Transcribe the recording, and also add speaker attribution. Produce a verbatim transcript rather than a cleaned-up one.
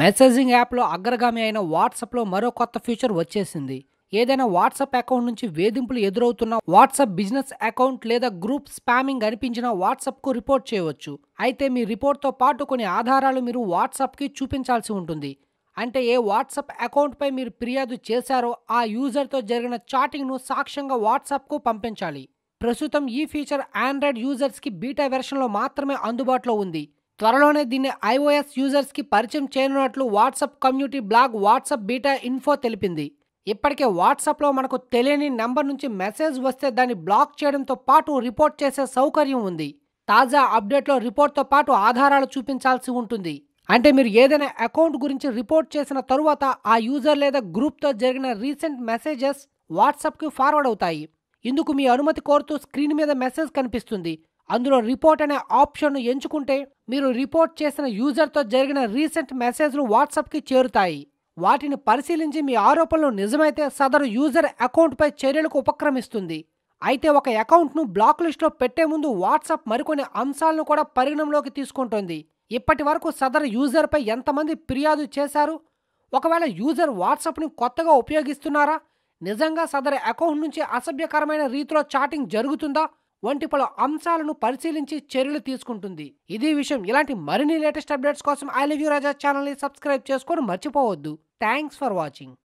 Speaker 1: Messaging యాప్‌లో అగ్రగామి అయిన వాట్సాప్‌లో మరో కొత్త ఫీచర్ వచ్చేసింది. ఏదైనా వాట్సాప్ అకౌంట్ నుంచి వేధింపులు ఎదురవుతున్న వాట్సాప్ బిజినెస్ అకౌంట్ లేదా గ్రూప్ స్పామింగ్ అనిపించిన వాట్సాప్‌కు రిపోర్ట్ చేయవచ్చు. అయితే మీ రిపోర్ట్‌తో పాటు కొన్ని ఆధారాలు మీరు వాట్సాప్‌కి చూపించాల్సి ఉంటుంది. అంటే ఏ వాట్సాప్ అకౌంట్‌పై మీరు ఫిర్యాదు చేశారో ఆ యూజర్‌తో జరిగిన చాటింగ్‌ను సాక్ష్యంగా వాట్సాప్‌కు పంపించాలి. ప్రస్తుతం ఈ ఫీచర్ ఆండ్రాయిడ్ యూజర్స్‌కి బీటా వెర్షన్‌లో మాత్రమే అందుబాటులో ఉంది. త్వరలోనే దీన్ని ఐఓఎస్ యూజర్స్‌కి పరిచయం చేయనున్నట్లు WhatsApp community blog WhatsApp beta info తెలిపింది. ఇప్పటికే వాట్సాప్‌లో మనకు తెలియని నంబర్ నుంచి మెసేజ్ వస్తే దాన్ని బ్లాక్ చేయడంతో పాటు రిపోర్ట్ చేసే సౌకర్యం ఉంది. తాజా అప్డేట్‌లో రిపోర్ట్‌తో పాటు ఆధారాలు చూపించాల్సి ఉంటుంది. అంటే మీరు ఏదైనా అకౌంట్ గురించి రిపోర్ట్ చేసిన తరువాత ఆ యూజర్ లేదా గ్రూప్‌తో జరిగిన రీసెంట్ మెసేజెస్ వాట్సాప్‌కి ఫార్వర్డ్ అవుతాయి. ఇందుకు మీ అనుమతి కోరుతూ స్క్రీన్ మీద మెసేజ్ కనిపిస్తుంది. అందులో రిపోర్ట్ అనే ఆప్షన్ను ఎంచుకుంటే మీరు రిపోర్ట్ చేసిన యూజర్తో జరిగిన రీసెంట్ మెసేజ్లు వాట్సాప్కి చేరుతాయి. వాటిని పరిశీలించి మీ ఆరోపణలు నిజమైతే సదరు యూజర్ అకౌంట్పై చర్యలకు ఉపక్రమిస్తుంది. అయితే ఒక అకౌంట్ను బ్లాక్ లిస్ట్లో పెట్టే ముందు వాట్సాప్ మరికొన్ని అంశాలను కూడా పరిగణనలోకి తీసుకుంటోంది. ఇప్పటి వరకు సదరు యూజర్పై ఎంతమంది ఫిర్యాదు చేశారు, ఒకవేళ యూజర్ వాట్సాప్ని కొత్తగా ఉపయోగిస్తున్నారా, నిజంగా సదరు అకౌంట్ నుంచి అసభ్యకరమైన రీతిలో చాటింగ్ జరుగుతుందా వంటి పలు అంశాలను పరిశీలించి చర్యలు తీసుకుంటుంది. ఇది విషయం. ఇలాంటి మరిన్ని లేటెస్ట్ అప్డేట్స్ కోసం ఐ లవ్ యూ రాజా ఛానల్ని సబ్స్క్రైబ్ చేసుకోవడం మర్చిపోవద్దు. Thanks for watching.